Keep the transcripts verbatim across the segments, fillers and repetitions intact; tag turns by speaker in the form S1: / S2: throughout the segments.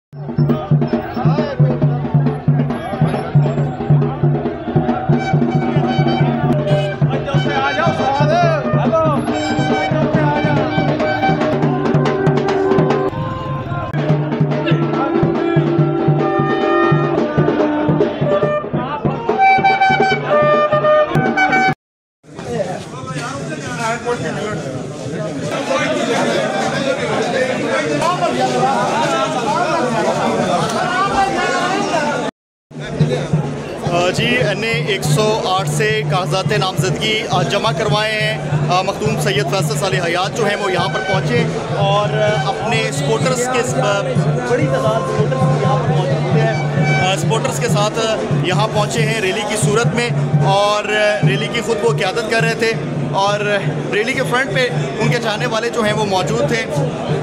S1: G N A एक सौ आठ से कागजात नामजदगी जमा करवाए हैं। मखदूम सैयद फैसल साले हयात जो हैं वो यहाँ पर पहुँचे और अपने सपोर्टर्स के बड़ी तादाद सपोर्टर्स यहाँ पर मौजूद हैं, सपोर्टर्स के साथ यहाँ पहुँचे हैं रैली की सूरत में और रैली की खुद वो क़यादत कर रहे थे और रैली के फ्रंट पे उनके चाहने वाले जो हैं वो मौजूद थे।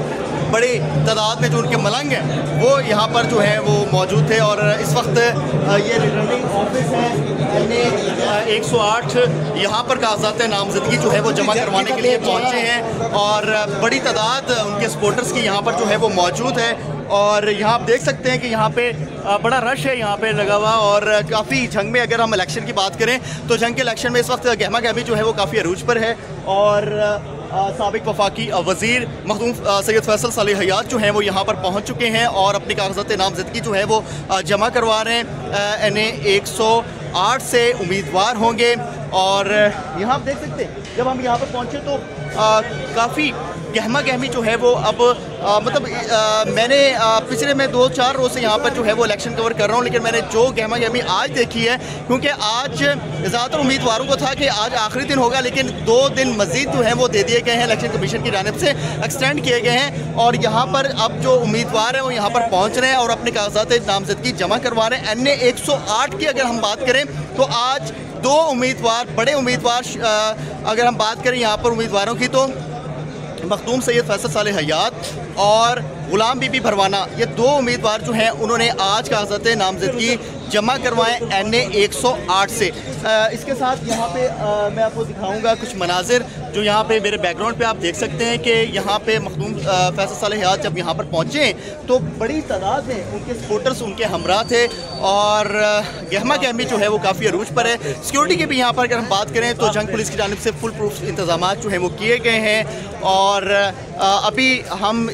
S1: बड़ी तादाद में जो उनके मलंग हैं वो यहाँ पर जो है वो मौजूद थे और इस वक्त ये रिटर्निंग ऑफिस है एन ए एक सौ आठ, यहाँ पर कागजात नामजदगी जो है वो जमा करवाने के लिए पहुँचे हैं और बड़ी तादाद उनके सपोर्टर्स की यहाँ पर जो है वो मौजूद है। और यहाँ आप देख सकते हैं कि यहाँ पे बड़ा रश है यहाँ पे लगा हुआ और काफ़ी जंग में अगर हम इलेक्शन की बात करें तो जंग के इलेक्शन में इस वक्त गहमा गहमी जो है वो काफ़ी अरूज पर है और साबिक वफाकी वज़ीर मखदूम सैयद फैसल साले हयात जो हैं वो यहाँ पर पहुँच चुके हैं और अपनी कागजात नामजदगी जो है वो जमा करवा रहे हैं। एन ए एक सौ आठ से उम्मीदवार होंगे और यहाँ आप देख सकते हैं जब हम यहाँ पर पहुँचे तो काफ़ी गहमा गहमी जो है वो अब आ, मतलब आ, मैंने आ, पिछले में दो चार रोज़ से यहाँ पर जो है वो इलेक्शन कवर कर रहा हूँ, लेकिन मैंने जो गहमा गहमी आज देखी है क्योंकि आज ज़्यादातर उम्मीदवारों को था कि आज आखिरी दिन होगा, लेकिन दो दिन मज़ीद जो है वो दे दिए गए हैं, इलेक्शन कमीशन की जानिब से एक्सटेंड किए गए हैं और यहाँ पर अब जो उम्मीदवार हैं वो यहाँ पर पहुँच रहे हैं और अपने कागजात नामजदगी जमा करवा रहे हैं। एन ए एक सौ आठ की अगर हम बात करें तो आज दो उम्मीदवार बड़े उम्मीदवार अगर हम बात करें यहाँ पर उम्मीदवारों की तो मखदूम सैयद फैसल साले हयात और गुलाम बीबी भरवाना, ये दो उम्मीदवार जो हैं उन्होंने आज कागजात नामजदगी जमा करवाएं एन ए एक सौ आठ से। आ, इसके साथ यहाँ पे आ, मैं आपको दिखाऊंगा कुछ मनाजिर जो यहाँ पे मेरे बैकग्राउंड पे आप देख सकते हैं कि यहाँ पे मखदूम फैसल साले हयात जब यहाँ पर पहुँचे तो बड़ी तादाद में उनके सपोर्टर्स उनके हमरा थे और गहमा गहमी जो है वो काफ़ी अरूज पर है। सिक्योरिटी के भी यहाँ पर अगर हम बात करें तो जंग पुलिस की जानिब से फुल प्रूफ इंतजाम जो हैं वो किए गए हैं और अभी हम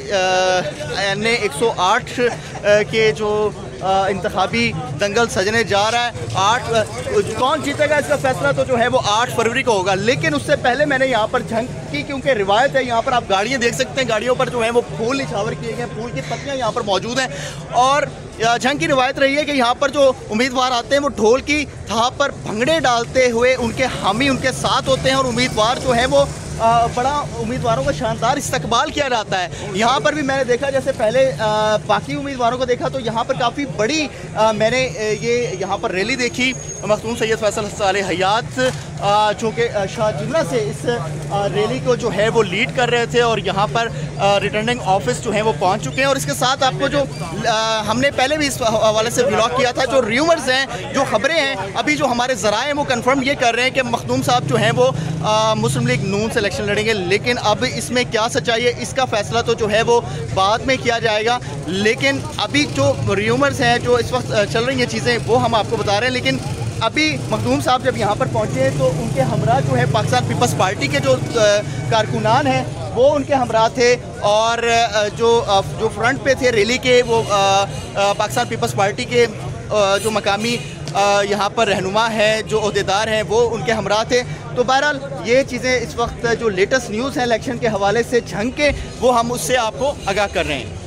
S1: एन ए एक सौ आठ के जो इंतखाबी दंगल सजने जा रहा है, आठ कौन जीतेगा इसका फैसला तो जो है वो आठ फरवरी को होगा। लेकिन उससे पहले मैंने यहाँ पर जंग की क्योंकि रिवायत है, यहाँ पर आप गाड़ियाँ देख सकते हैं, गाड़ियों पर जो है वो फूल निछावर किए गए, फूल की पत्तियाँ यहाँ पर मौजूद हैं और जंग की रिवायत रही है कि यहाँ पर जो उम्मीदवार आते हैं वो ढोल की थाप पर भंगड़े डालते हुए उनके हामी उनके साथ होते हैं और उम्मीदवार जो है वो आ, बड़ा उम्मीदवारों का शानदार इस्तकबाल किया जाता है। यहाँ पर भी मैंने देखा जैसे पहले आ, बाकी उम्मीदवारों को देखा तो यहाँ पर काफ़ी बड़ी आ, मैंने ये यहाँ पर रैली देखी। मखदूम सैयद फैसल साले हयात जो कि शाहजिमला से इस रैली को जो है वो लीड कर रहे थे और यहाँ पर रिटर्निंग ऑफिस जो है वो पहुँच चुके हैं और इसके साथ आपको जो आ, हमने पहले भी इस हवाले से ब्लॉग किया था, जो र्यूमर्स हैं, जो खबरें हैं, अभी जो हमारे ज़राए हैं वो कंफर्म ये कर रहे हैं कि मखदूम साहब जो हैं वो मुस्लिम लीग नून से इलेक्शन लड़ेंगे। लेकिन अब इसमें क्या सच्चाई है इसका फ़ैसला तो जो है वो बाद में किया जाएगा। लेकिन अभी जो र्यूमर्स हैं, जो इस वक्त चल रही हैं चीज़ें, वो हम आपको बता रहे हैं। लेकिन अभी मखदूम साहब जब यहाँ पर पहुँचे हैं तो उनके हमरा जो है पाकिस्तान पीपल्स पार्टी के जो कारकुनान हैं वो उनके हमरा थे और जो जो फ्रंट पे थे रैली के वो पाकिस्तान पीपल्स पार्टी के जो मकामी यहाँ पर रहनुमा है, जो ओहदेदार हैं, वो उनके हमरा थे। तो बहरहाल ये चीज़ें इस वक्त जो लेटेस्ट न्यूज़ हैं इलेक्शन के हवाले से जंग के, वो हम उससे आपको आगाह कर रहे हैं।